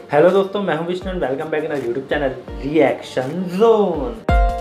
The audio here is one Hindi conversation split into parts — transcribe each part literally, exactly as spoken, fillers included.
हेलो दोस्तों, मैं हूं Vishnu and welcome back in our YouTube channel reaction zone.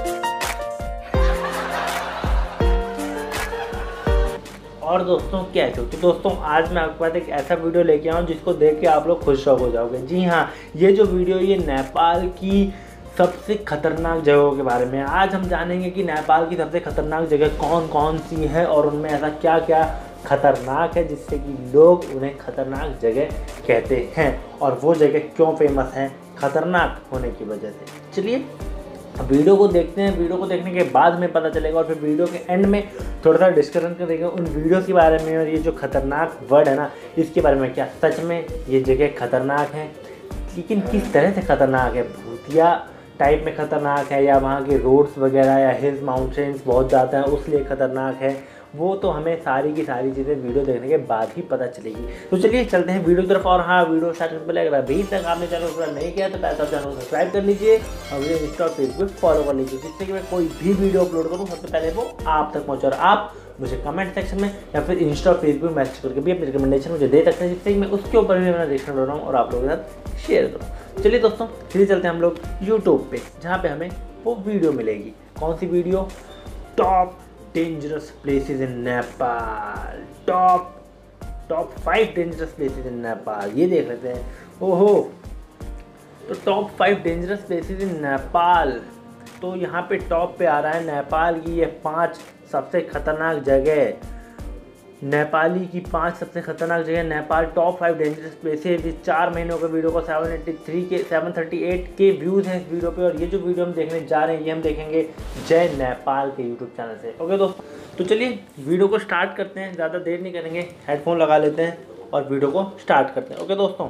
और दोस्तों कैसे हो? तो दोस्तों आज मैं आपके पास एक ऐसा वीडियो लेके आऊँ जिसको देख के आप लोग खुश हो जाओगे। जी हाँ, ये जो वीडियो ये नेपाल की सबसे खतरनाक जगहों के बारे में। आज हम जानेंगे कि नेपाल की सबसे खतरनाक जगह कौन कौन सी है और उनमें ऐसा क्या क्या खतरनाक है जिससे कि लोग उन्हें खतरनाक जगह कहते हैं और वो जगह क्यों फेमस है खतरनाक होने की वजह से। चलिए वीडियो को देखते हैं। वीडियो को देखने के बाद हमें पता चलेगा और फिर वीडियो के एंड में थोड़ा सा डिस्कशन करेंगे उन वीडियो के बारे में और ये जो खतरनाक वर्ड है ना इसके बारे में। क्या सच में ये जगह खतरनाक है, लेकिन किस तरह से खतरनाक है? भूतिया टाइप में खतरनाक है या वहाँ के रोड्स वगैरह या हिल्स माउंटेन्स बहुत ज़्यादा हैं उसलिए खतरनाक है? वो तो हमें सारी की सारी चीज़ें वीडियो देखने के बाद ही पता चलेगी। तो चलिए चलते हैं वीडियो की तरफ। और हाँ, वीडियो स्टार्ट करने पहले अगर अभी तक आपने चैनल पूरा नहीं किया तो पहले आप चैनल को सब्सक्राइब कर लीजिए और मुझे इंस्टा और फेसबुक फॉलो कर लीजिए, जिससे कि मैं कोई भी वीडियो अपलोड करूँ सबसे पहले वो आप तक पहुँचे। और आप मुझे कमेंट सेक्शन में या फिर इंस्टा और फेसबुक मैसेज करके भी अपनी रिकमेंडेशन मुझे दे सकते हैं, जिससे कि मैं उसके ऊपर भी मेरा रिएक्शन कर रहा हूँ और आप लोगों के साथ शेयर करूँ। चलिए दोस्तों फिर चलते हैं हम लोग यूट्यूब पे, जहाँ पे हमें वो वीडियो मिलेगी। कौन सी video? Top dangerous places in Nepal. Top top five dangerous places in Nepal, ये देख लेते हैं। ओहो, तो top five dangerous places in Nepal, तो यहाँ पे टॉप पे आ रहा है नेपाल की ये पांच सबसे खतरनाक जगह। नेपाली की पांच सबसे खतरनाक जगह Nepal top five dangerous places. इस चार महीनों के वीडियो को seven eighty three K seven thirty eight K views हैं इस वीडियो पे। और ये जो वीडियो हम देखने जा रहे हैं ये हम देखेंगे जय नेपाल के यूट्यूब चैनल से। ओके दोस्तों, तो चलिए वीडियो को स्टार्ट करते हैं। ज़्यादा देर नहीं करेंगे, हेडफोन लगा लेते हैं और वीडियो को स्टार्ट करते हैं। ओके दोस्तों,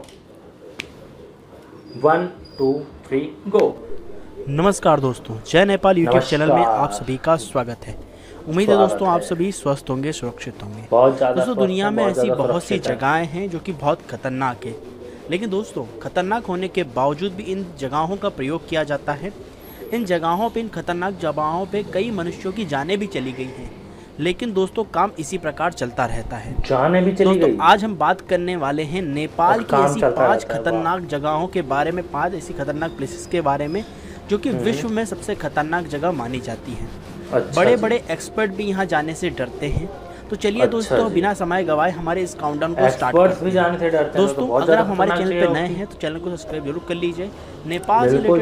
वन टू थ्री गो। नमस्कार दोस्तों, जय नेपाल यूट्यूब चैनल में आप सभी का स्वागत है। उम्मीद है दोस्तों आप सभी स्वस्थ होंगे, सुरक्षित होंगे। दोस्तों दुनिया में ऐसी बहुत सी जगहें हैं जो कि बहुत खतरनाक है, लेकिन दोस्तों खतरनाक होने के बावजूद भी इन जगहों का प्रयोग किया जाता है। इन जगहों पे, इन खतरनाक जगहों पे कई मनुष्यों की जानें भी चली गई हैं, लेकिन दोस्तों काम इसी प्रकार चलता रहता है। जानें भी चली गई। आज हम बात करने वाले हैं नेपाल की ऐसी पाँच खतरनाक जगहों के बारे में, पाँच ऐसी खतरनाक प्लेसेस के बारे में जो कि विश्व में सबसे खतरनाक जगह मानी जाती हैं। अच्छा, बड़े बड़े एक्सपर्ट भी यहाँ जाने से डरते हैं। तो चलिए अच्छा दोस्तों बिना समय गवाए हमारे इस काउंटडाउन को स्टार्ट करते हैं। जाने से डरते दोस्तों तो अगर आप हमारे चैनल पे नए हैं तो चैनल को सब्सक्राइब जरूर कर लीजिए। नेपाल से रिलेटेड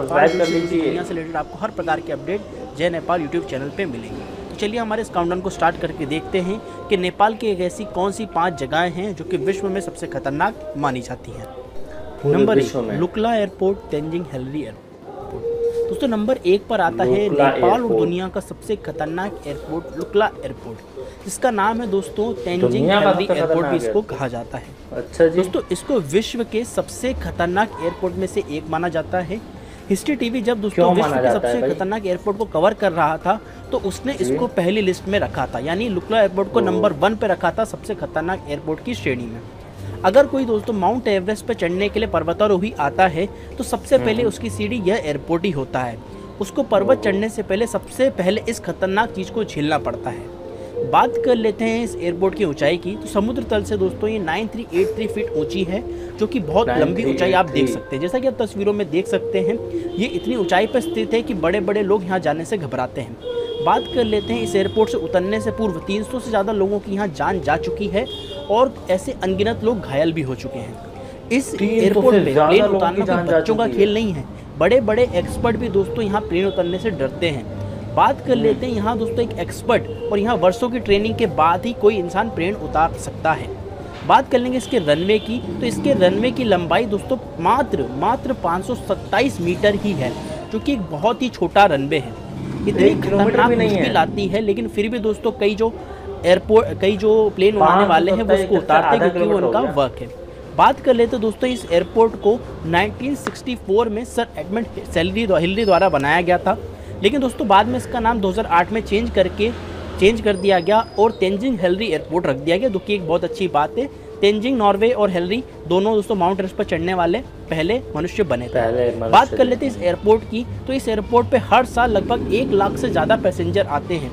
दुनिया से रिलेटेड आपको हर प्रकार के अपडेट जय नेपाल यूट्यूब चैनल पे मिलेंगे। तो चलिए हमारे इस काउंटडाउन को स्टार्ट करके देखते हैं कि नेपाल की एक ऐसी कौन सी पाँच जगहें हैं जो कि विश्व में सबसे खतरनाक मानी जाती हैं। नंबर एक, Lukla airport, Tenzing Henry airport. दोस्तों नंबर एक पर आता है नेपाल और दुनिया का सबसे खतरनाक एयरपोर्ट लुक्ला एयरपोर्ट, जिसका नाम है दोस्तों तेंजिंग हेनरी एयरपोर्ट भी इसको कहा जाता है। अच्छा जी। दोस्तों इसको विश्व के सबसे खतरनाक एयरपोर्ट में से एक माना जाता है। हिस्ट्री टीवी जब दोस्तों विश्व के सबसे खतरनाक एयरपोर्ट को कवर कर रहा था तो उसने इसको पहली लिस्ट में रखा था, यानी लुक्ला एयरपोर्ट को नंबर वन पे रखा था सबसे खतरनाक एयरपोर्ट की श्रेणी में। अगर कोई दोस्तों माउंट एवरेस्ट पर चढ़ने के लिए पर्वतारोही आता है तो सबसे पहले उसकी सीढ़ी यह एयरपोर्ट ही होता है। उसको पर्वत चढ़ने से पहले सबसे पहले इस खतरनाक चीज़ को झेलना पड़ता है। बात कर लेते हैं इस एयरपोर्ट की ऊंचाई की, तो समुद्र तल से दोस्तों ये nine three eight three feet ऊंची है, जो कि बहुत लंबी ऊंचाई आप देख सकते हैं। जैसा कि आप तस्वीरों में देख सकते हैं ये इतनी ऊंचाई पर स्थित है कि बड़े बड़े लोग यहाँ जाने से घबराते हैं। बात कर लेते हैं इस एयरपोर्ट से उतरने से पूर्व तीन सौ से ज़्यादा लोगों की यहाँ जान जा चुकी है और ऐसे अनगिनत लोग घायल भी हो चुके हैं। इस एयरपोर्ट पे प्लेन उतारना कोई बच्चों का खेल नहीं है। बड़े बड़े एक्सपर्ट भी दोस्तों यहाँ प्लेन उतरने से डरते हैं। बात कर लेते हैं यहाँ दोस्तों एक एक्सपर्ट और यहाँ वर्षों की ट्रेनिंग के बाद ही कोई इंसान प्लेन उतार सकता है। बात कर लेंगे इसके रनवे की, तो इसके रनवे की लंबाई दोस्तों मात्र मात्र पाँच सौ सत्ताईस मीटर ही है, जो कि एक बहुत ही छोटा रनवे है। इतनी खतरनाक मुश्किल आती है, लेकिन फिर भी दोस्तों कई जो एयरपोर्ट कई जो प्लेन उड़ाने वाले हैं वो उसको उतारते हैं क्योंकि वो उनका वर्क है। बात कर लेते दोस्तों इस एयरपोर्ट को नाइनटीन सिक्सटी फोर में सर एडमंड हिलरी द्वारा बनाया गया था, लेकिन दोस्तों बाद में इसका नाम दो हज़ार आठ में चेंज करके चेंज कर दिया गया और तेंजिंग हेनरी एयरपोर्ट रख दिया गया, जो कि एक बहुत अच्छी बात है। तेंजिंग नॉर्वे और हेनरी दोनों दोस्तों माउंट एवरेस्ट पर चढ़ने वाले पहले मनुष्य बने थे। बात कर लेते हैं इस एयरपोर्ट की, तो इस एयरपोर्ट पे हर साल लगभग एक लाख से ज़्यादा पैसेंजर आते हैं।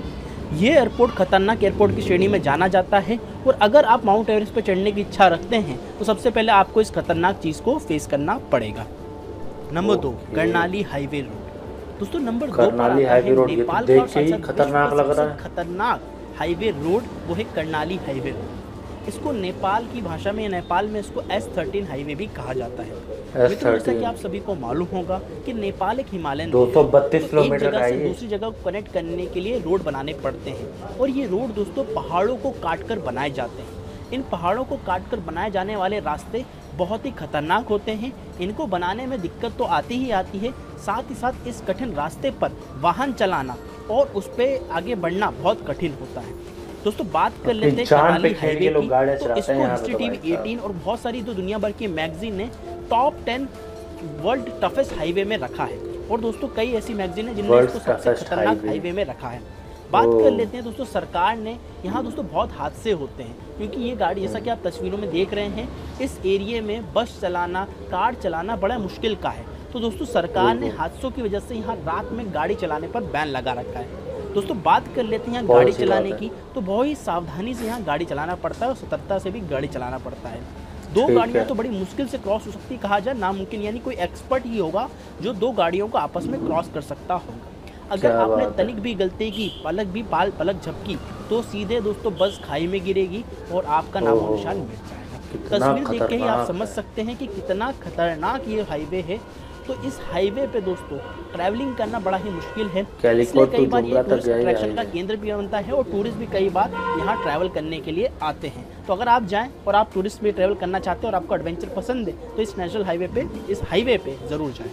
ये एयरपोर्ट खतरनाक एयरपोर्ट की श्रेणी में जाना जाता है। और अगर आप माउंट एवरेस्ट पर चढ़ने की इच्छा रखते हैं तो सबसे पहले आपको इस खतरनाक चीज़ को फेस करना पड़ेगा। नंबर दो, कर्णाली हाईवे रोड। दोस्तों नंबर दो पर आता है नेपाल का सबसे खतरनाक लग रहा है खतरनाक हाईवे रोड, वो है कर्णाली हाईवे रोड। इसको नेपाल की भाषा में, नेपाल में इसको एस थर्टीन हाईवे भी कहा जाता है। मित्रों जैसा कि आप सभी को मालूम होगा कि नेपाल एक हिमालयन दो सौ बत्तीस तो एक जगह से दूसरी जगह को कनेक्ट करने के लिए रोड बनाने पड़ते हैं। और ये रोड दोस्तों पहाड़ों को काट कर बनाए जाते हैं। इन पहाड़ों को काट कर बनाए जाने वाले रास्ते बहुत ही खतरनाक होते हैं। इनको बनाने में दिक्कत तो आती ही आती है, साथ ही साथ इस कठिन रास्ते पर वाहन चलाना और उस पर आगे बढ़ना बहुत कठिन होता है। दोस्तों बात कर लेते हैं कर्णाली हाईवे की, तो इसको हिस्ट्री टीवी अठारह और बहुत सारी तो दुनिया भर की मैगजीन ने top ten world toughest highway में रखा है। और दोस्तों कई ऐसी मैगजीन है जिन्होंने इसको सबसे खतरनाक हाईवे में रखा है। बात कर लेते हैं दोस्तों सरकार ने, यहाँ दोस्तों बहुत हादसे होते हैं क्योंकि ये गाड़ी जैसा कि आप तस्वीरों में देख रहे हैं, इस एरिए में बस चलाना, कार चलाना बड़ा मुश्किल का है। तो दोस्तों सरकार ने हादसों की वजह से यहाँ रात में गाड़ी चलाने पर बैन लगा रखा है। दोस्तों बात कर लेते हैं यहाँ गाड़ी चलाने की, तो बहुत ही सावधानी से यहाँ गाड़ी चलाना पड़ता है और सतर्कता से भी गाड़ी चलाना पड़ता है। दो गाड़ियाँ तो बड़ी मुश्किल से क्रॉस हो सकती है, कहा जाए नामुमकिन, यानी कोई एक्सपर्ट ही होगा जो दो गाड़ियों को आपस में क्रॉस कर सकता होगा। अगर आपने तनिक भी गलती की, पलक भी पाल पलक झपकी, तो सीधे दोस्तों बस खाई में गिरेगी और आपका नामो निशान मिट जाएगा। तस्वीर देख के ही आप समझ सकते हैं कि कितना खतरनाक ये हाईवे है। तो इस हाईवे पे दोस्तों ट्रैवलिंग करना बड़ा ही मुश्किल है, इसलिए कई बार ये टूरिस्ट अट्रैक्शन का केंद्र भी बनता है और टूरिस्ट भी कई बार यहाँ ट्रैवल करने के लिए आते हैं। तो अगर आप जाएं और आप टूरिस्ट में ट्रैवल करना चाहते हैं और आपको एडवेंचर पसंद है तो इस नेशनल हाईवे पे, इस हाईवे पे जरूर जाएं।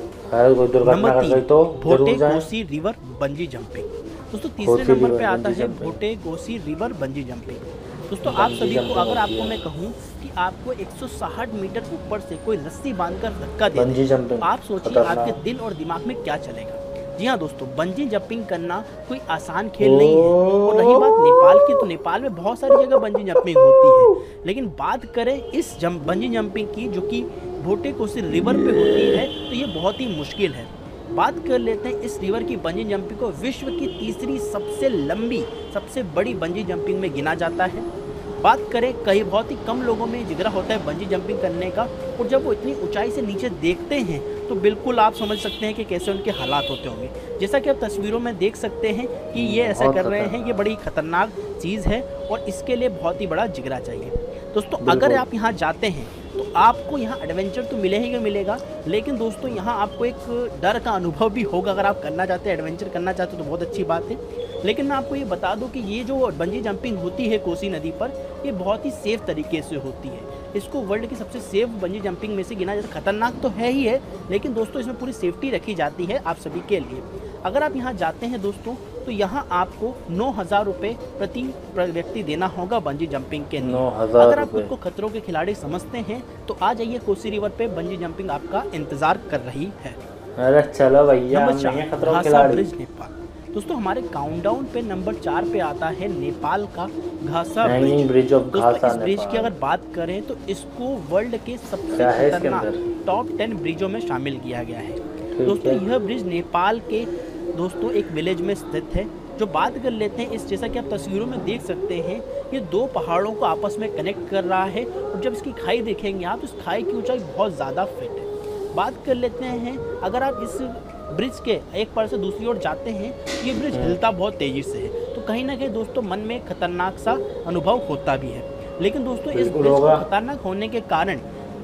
नंबर तीन, भोटे कोसी रिवर बंजी जंपिंग। दोस्तों तीसरे नंबर पे आता है भोटे कोसी रिवर बंजी जंपिंग। दोस्तों आप सभी को, अगर आपको मैं कहूँ कि आपको एक सौ साठ मीटर ऊपर से कोई रस्सी बांधकर धक्का दे दे, आप सोचिए आपके दिल और दिमाग में क्या चलेगा। जी हाँ दोस्तों, बंजी जंपिंग करना कोई आसान खेल नहीं है। और रही बात नेपाल की, तो नेपाल में बहुत सारी जगह बंजी जंपिंग होती है, लेकिन बात करें इस जंप बंजी जंपिंग की जो कि भोटे कोसी रिवर पे होती है, तो ये बहुत ही मुश्किल है। बात कर लेते हैं इस रिवर की बंजी जंपिंग को विश्व की तीसरी सबसे लंबी, सबसे बड़ी बंजी जंपिंग में गिना जाता है। बात करें, कई बहुत ही कम लोगों में जिगरा होता है बंजी जंपिंग करने का, और जब वो इतनी ऊंचाई से नीचे देखते हैं तो बिल्कुल आप समझ सकते हैं कि कैसे उनके हालात होते होंगे। जैसा कि आप तस्वीरों में देख सकते हैं कि ये ऐसा कर रहे हैं, ये बड़ी खतरनाक चीज़ है और इसके लिए बहुत ही बड़ा जिगरा चाहिए। दोस्तों अगर आप यहाँ जाते हैं तो आपको यहाँ एडवेंचर तो मिलेगा ही मिलेगा, लेकिन दोस्तों यहाँ आपको एक डर का अनुभव भी होगा। अगर आप करना चाहते हैं, एडवेंचर करना चाहते हो तो बहुत अच्छी बात है, लेकिन मैं आपको ये बता दूं कि ये जो बंजी जंपिंग होती है कोसी नदी पर, ये बहुत ही सेफ़ तरीके से होती है। इसको वर्ल्ड की सबसे सेफ बंजी जंपिंग में से गिना जाता है। खतरनाक तो है ही है, लेकिन दोस्तों इसमें पूरी सेफ्टी रखी जाती है आप सभी के लिए। अगर आप यहाँ जाते हैं दोस्तों तो यहाँ आपको नौ हज़ार रुपये प्रति व्यक्ति देना होगा बंजी जंपिंग के लिए। अगर आप खुद को खतरों के खिलाड़ी समझते हैं तो आ जाइए, कोसी रिवर पे बंजी जंपिंग आपका इंतजार कर रही है। अरे चलो भैया, खतरों के खिलाड़ी नेपाल। दोस्तों हमारे काउंटडाउन पे नंबर चार पे आता है नेपाल का Ghasa bridge. Bridge of Ghasa. इस ब्रिज की अगर बात करें तो इसको वर्ल्ड के सबसे खतरनाक टॉप टेन ब्रिजों में शामिल किया गया है। दोस्तों यह ब्रिज नेपाल के दोस्तों एक विलेज में स्थित है। जो बात कर लेते हैं इस, जैसा कि आप तस्वीरों में देख सकते हैं, ये दो पहाड़ों को आपस में कनेक्ट कर रहा है और जब इसकी खाई देखेंगे आप तो इस खाई की ऊंचाई बहुत ज़्यादा फिट है। बात कर लेते हैं, अगर आप इस ब्रिज के एक पार से दूसरी ओर जाते हैं, ये ब्रिज हिलता बहुत तेज़ी से है, तो कहीं ना कहीं दोस्तों मन में खतरनाक सा अनुभव होता भी है। लेकिन दोस्तों इस ब्रिज को खतरनाक होने के कारण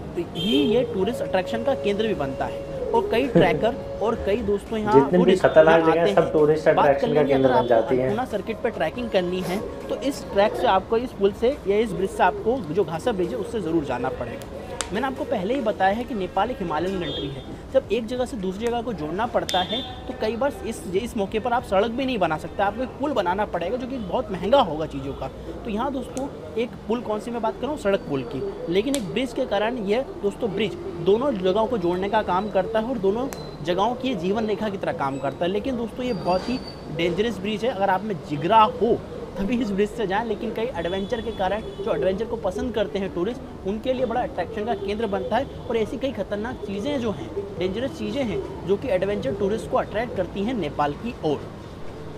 ही ये टूरिस्ट अट्रैक्शन का केंद्र भी बनता है और कई ट्रैकर और कई दोस्तों यहाँ खतरनाक जगह सब टूरिस्ट अट्रैक्शन का केंद्र बन जाती है। पूना सर्किट पर ट्रैकिंग करनी है तो इस ट्रैक से आपको, इस पुल से या इस ब्रिज से आपको, जो घासा ब्रिज है उससे ज़रूर जाना पड़ेगा। मैंने आपको पहले ही बताया है कि नेपाल एक हिमालयन कंट्री है। जब एक जगह से दूसरी जगह को जोड़ना पड़ता है तो कई बार इस इस मौके पर आप सड़क भी नहीं बना सकते, आपको एक पुल बनाना पड़ेगा जो कि बहुत महंगा होगा चीज़ों का। तो यहाँ दोस्तों एक पुल, कौन सी मैं बात कर रहा हूँ, सड़क पुल की, लेकिन एक ब्रिज के कारण यह दोस्तों ब्रिज दोनों जगहों को जोड़ने का काम करता है और दोनों जगहों की जीवन रेखा की तरह काम करता है। लेकिन दोस्तों ये बहुत ही डेंजरस ब्रिज है, अगर आप में जिगरा हो तभी इस ब्रिज से जाएं। लेकिन कई एडवेंचर के कारण, जो एडवेंचर को पसंद करते हैं टूरिस्ट, उनके लिए बड़ा अट्रैक्शन का केंद्र बनता है। और ऐसी कई खतरनाक चीज़ें जो हैं, डेंजरस चीज़ें हैं जो कि एडवेंचर टूरिस्ट को अट्रैक्ट करती हैं नेपाल की ओर।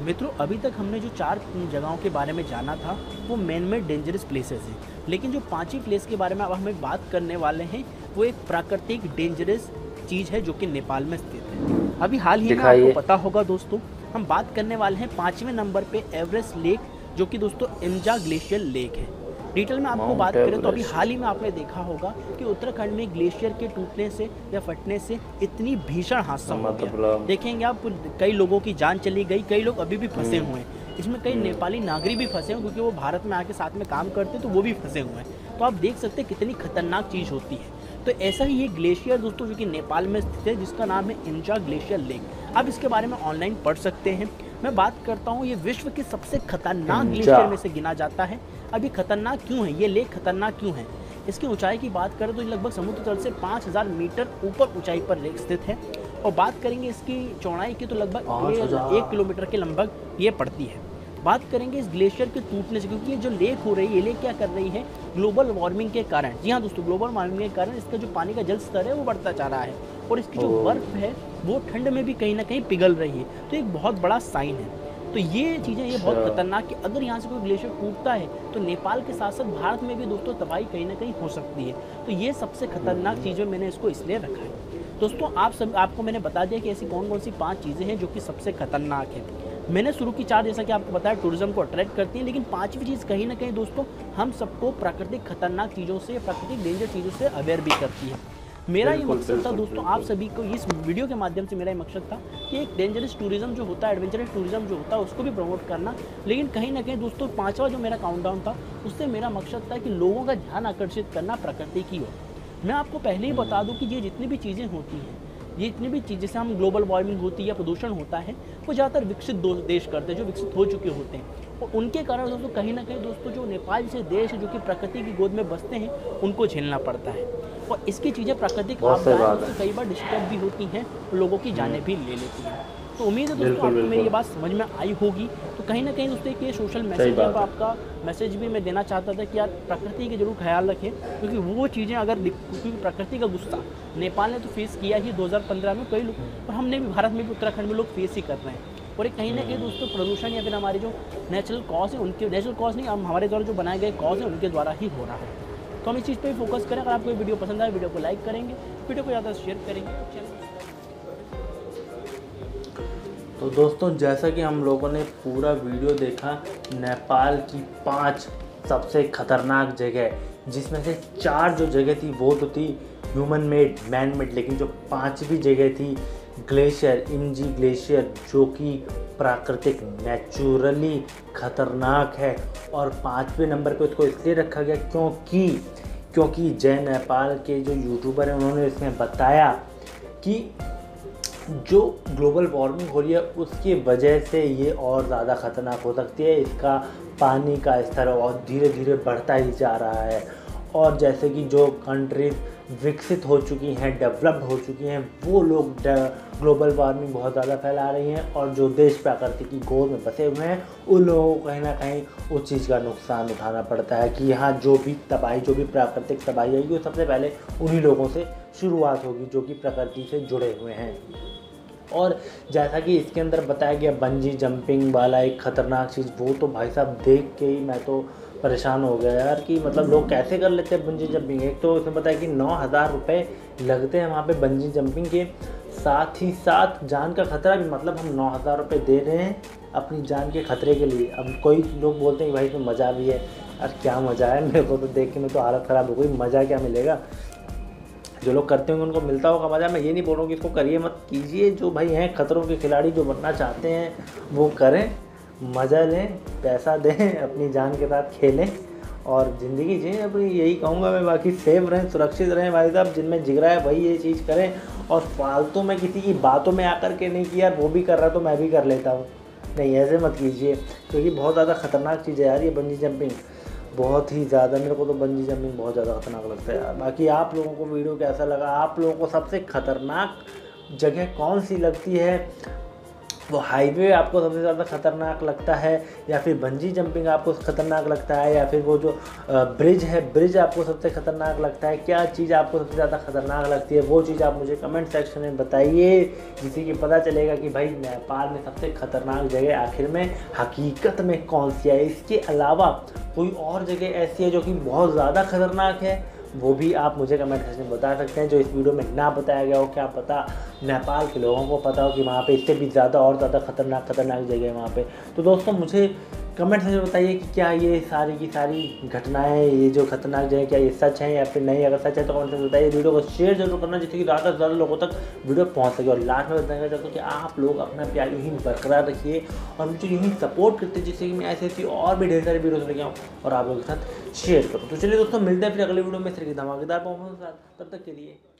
मित्रों, अभी तक हमने जो चार जगहों के बारे में जाना था वो मेन में डेंजरस प्लेसेस हैं, लेकिन जो पांचवी प्लेस के बारे में अब हमें बात करने वाले हैं वो एक प्राकृतिक डेंजरस चीज़ है जो कि नेपाल में स्थित है। अभी हाल ही में आपको पता होगा दोस्तों, हम बात करने वाले हैं पाँचवें नंबर पे एवरेस्ट लेक, जो कि दोस्तों इम्जा ग्लेशियर लेक है। डिटेल में आपको बात करें तो अभी हाल ही में आपने देखा होगा कि उत्तराखंड में ग्लेशियर के टूटने से या फटने से इतनी भीषण हादसा हो गया। देखेंगे आप, कई लोगों की जान चली गई, कई लोग अभी भी फंसे हुए हैं। इसमें कई नेपाली नागरिक भी फंसे हैं क्योंकि वो भारत में आके साथ में काम करते तो वो भी फंसे हुए हैं। तो आप देख सकते हैं कितनी खतरनाक चीज़ होती है। तो ऐसा ही ये ग्लेशियर दोस्तों जो कि नेपाल में स्थित है, जिसका नाम है इम्जा ग्लेशियर लेक। आप इसके बारे में ऑनलाइन पढ़ सकते हैं। मैं बात करता हूँ, ये विश्व के सबसे खतरनाक ग्लेशियर में से गिना जाता है। अब ये खतरनाक क्यों है, ये लेक खतरनाक क्यों है? इसकी ऊंचाई की बात करें तो ये लगभग समुद्र तल से पाँच हज़ार मीटर ऊपर ऊंचाई पर लेक स्थित है। और बात करेंगे इसकी चौड़ाई की तो लगभग एक किलोमीटर के लगभग ये पड़ती है। बात करेंगे इस ग्लेशियर के टूटने से, क्योंकि ये जो लेक हो रही है, ये लेक क्या कर रही है, ग्लोबल वार्मिंग के कारण। जी हाँ दोस्तों, ग्लोबल वार्मिंग के कारण इसका जो पानी का जल स्तर है वो बढ़ता जा रहा है और इसकी जो बर्फ है वो ठंड में भी कहीं ना कहीं पिघल रही है। तो एक बहुत बड़ा साइन है। तो ये चीज़ें ये बहुत खतरनाक कि अगर यहाँ से कोई ग्लेशियर टूटता है तो नेपाल के साथ साथ भारत में भी दोस्तों तबाही कहीं ना कहीं हो सकती है। तो ये सबसे खतरनाक चीज़ें मैंने इसको इसलिए रखा है। दोस्तों आप सब आपको मैंने बता दिया कि ऐसी कौन कौन सी पांच चीज़ें हैं जो कि सबसे खतरनाक है। मैंने शुरू की चार, जैसा कि आपको बताया, टूरिज्म को अट्रैक्ट करती है, लेकिन पांचवी चीज़ कहीं ना कहीं दोस्तों हम सबको प्राकृतिक खतरनाक चीज़ों से, प्राकृतिक डेंजर चीज़ों से अवेयर भी करती है। मेरा ये मकसद था दोस्तों, आप सभी को इस वीडियो के माध्यम से मेरा ये मकसद था कि एक डेंजरस टूरिज्म जो होता है, एडवेंचरस टूरिज्म जो होता है, उसको भी प्रमोट करना। लेकिन कहीं ना कहीं दोस्तों पांचवा जो मेरा काउंटडाउन था, उससे मेरा मकसद था कि लोगों का ध्यान आकर्षित करना प्रकृति की ओर। मैं आपको पहले ही बता दूं कि ये जितनी भी चीज़ें होती हैं, ये इतनी भी चीज़, जैसे हम ग्लोबल वार्मिंग होती है या प्रदूषण होता है, वो ज़्यादातर विकसित देश करते हैं, जो विकसित हो चुके होते हैं। और उनके कारण दोस्तों कहीं ना कहीं दोस्तों जो नेपाल जैसे देश है जो कि प्रकृति की गोद में बसते हैं, उनको झेलना पड़ता है। और इसकी चीज़ें प्राकृतिक आपदाएं कई बार डिस्टर्ब भी होती हैं, लोगों की जानें भी ले लेती हैं। तो उम्मीद है दोस्तों आपको मेरी ये बात समझ में आई होगी। तो कहीं ना कहीं दोस्तों ये सोशल मैसेज है, आपका मैसेज भी मैं देना चाहता था कि यार प्रकृति के जरूर ख्याल रखें, क्योंकि वो चीज़ें अगर, क्योंकि प्रकृति का गुस्सा नेपाल ने तो फेस किया ही दो हज़ार पंद्रह में कई लोग, और हमने भी भारत में भी, उत्तराखंड में लोग फेस ही कर रहे हैं। और एक कहीं ना कहीं दोस्तों प्रदूषण या फिर हमारे जो नेचुरल कॉज है, उनके नेचुरल कॉज नहीं, हम हमारे द्वारा जो बनाए गए कॉज है उनके द्वारा ही हो रहा है। तो हम इस चीज़ पे फोकस करें। अगर आपको ये वीडियो पसंद आए, वीडियो को लाइक करेंगे, वीडियो को ज़्यादा शेयर करेंगे। तो दोस्तों जैसा कि हम लोगों ने पूरा वीडियो देखा, नेपाल की पांच सबसे खतरनाक जगह, जिसमें से चार जो जगह थी वो तो थी ह्यूमन मेड, मैन मेड, लेकिन जो पांचवी जगह थी ग्लेशियर, इम्जी ग्लेशियर, जो कि प्राकृतिक नेचुरली खतरनाक है। और पाँचवें नंबर पे उसको इसलिए रखा गया क्योंकि क्योंकि जय नेपाल के जो यूट्यूबर हैं उन्होंने इसमें बताया कि जो ग्लोबल वार्मिंग हो रही है उसकी वजह से ये और ज़्यादा ख़तरनाक हो सकती है। इसका पानी का स्तर और धीरे धीरे बढ़ता ही जा रहा है। और जैसे कि जो कंट्रीज विकसित हो चुकी हैं, डेवलप्ड हो चुकी हैं, वो लोग ग्लोबल वार्मिंग बहुत ज़्यादा फैला रही हैं, और जो देश प्रकृति की गोद में बसे हुए हैं उन लोगों को कहीं ना कहीं उस चीज़ का नुकसान उठाना पड़ता है कि यहाँ जो भी तबाही, जो भी प्राकृतिक तबाही आएगी वो सबसे पहले उन्हीं लोगों से शुरुआत होगी जो कि प्रकृति से जुड़े हुए हैं। और जैसा कि इसके अंदर बताया गया बंजी जंपिंग वाला एक ख़तरनाक चीज़, वो तो भाई साहब देख के ही मैं तो परेशान हो गया यार कि मतलब लोग कैसे कर लेते हैं बंजी जंपिंग। एक तो उसने बताया कि नौ हज़ार रुपये लगते हैं वहाँ पे बंजी जंपिंग के, साथ ही साथ जान का खतरा भी, मतलब हम नौ हज़ार रुपये दे रहे हैं अपनी जान के खतरे के लिए। अब कोई लोग बोलते हैं कि भाई इसमें मज़ा भी है, और क्या मज़ा है, मेरे को तो देख के मैं तो हालत ख़राब हो गई। मज़ा क्या मिलेगा, जो लोग करते होंगे उनको मिलता होगा मज़ा। मैं ये नहीं बोल रहा हूँ कि इसको करिए मत कीजिए, जो भाई हैं खतरों के खिलाड़ी जो बनना चाहते हैं वो करें, मज़ा लें, पैसा दें, अपनी जान के साथ खेलें और ज़िंदगी जिए अपनी। यही कहूँगा मैं, बाकी सेफ रहें, सुरक्षित रहें भाई साहब। जिनमें जिगरा है वही ये चीज़ करें, और फालतू में किसी की बातों में आकर के नहीं कि यार वो भी कर रहा तो मैं भी कर लेता हूँ, नहीं ऐसे मत कीजिए, क्योंकि बहुत ज़्यादा ख़तरनाक चीज़ है यार ये बंजी जंपिंग, बहुत ही ज़्यादा। मेरे को तो बंजी जंपिंग बहुत ज़्यादा खतरनाक लगता है यार। बाकी आप लोगों को वीडियो कैसा लगा, आप लोगों को सबसे ख़तरनाक जगह कौन सी लगती है वो हाईवे आपको सबसे ज़्यादा खतरनाक लगता है, या फिर बंजी जंपिंग आपको खतरनाक लगता है, या फिर वो जो ब्रिज है ब्रिज आपको सबसे खतरनाक लगता है? क्या चीज़ आपको सबसे ज़्यादा खतरनाक लगती है? वो चीज़ आप मुझे कमेंट सेक्शन में बताइए, जिससे कि पता चलेगा कि भाई नेपाल में सबसे खतरनाक जगह आखिर में हकीकत में कौन सी है। इसके अलावा कोई और जगह ऐसी है जो कि बहुत ज़्यादा खतरनाक है, वो भी आप मुझे कमेंट सेक्शन में बता सकते हैं, जो इस वीडियो में ना बताया गया हो। क्या पता नेपाल के लोगों को पता हो कि वहाँ पे इससे भी ज़्यादा और ज़्यादा खतरनाक खतरनाक जगह है वहाँ पे। तो दोस्तों मुझे कमेंट सेक्शन में बताइए कि क्या ये सारी की सारी घटनाएं, ये जो खतरनाक जगह, क्या ये सच है या फिर नहीं। अगर सच है तो कमेंट सेक्शन में बताइए। वीडियो को शेयर जरूर करना, जिससे कि ज़्यादा से ज़्यादा लोगों तक वीडियो पहुँच सके। और लास्ट में बताना चाहता हूँ कि आप लोग अपना प्यार यूँ ही बरकरार रखिए और मुझे यूँ ही सपोर्ट करते, जिससे कि मैं ऐसी ऐसी और भी ढेर सारी वीडियोस लेके आऊँ और आप लोगों के साथ शेयर करूँ। तो चलिए दोस्तों, मिलते हैं फिर अगले वीडियो में सिर्फ धमाकेदार परफॉर्मेंस के साथ। तब तक के लिए